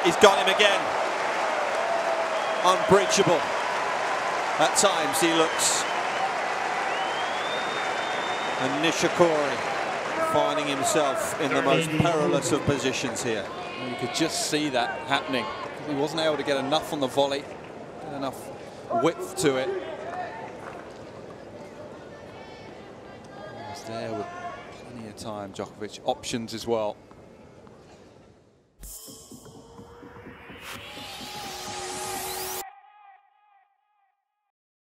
He's got him again. Unbreachable. At times he looks. And Nishikori finding himself in the most perilous of positions here. You could just see that happening. He wasn't able to get enough on the volley, get enough width to it. He was there with plenty of time, Djokovic. Options as well.